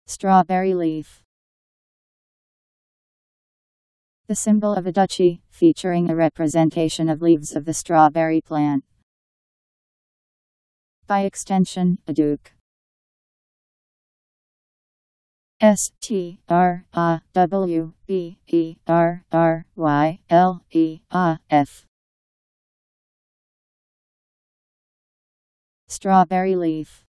Strawberry leaf. The symbol of a duchy, featuring a representation of leaves of the strawberry plant. By extension, a duke. Strawberryleaf. Strawberry leaf.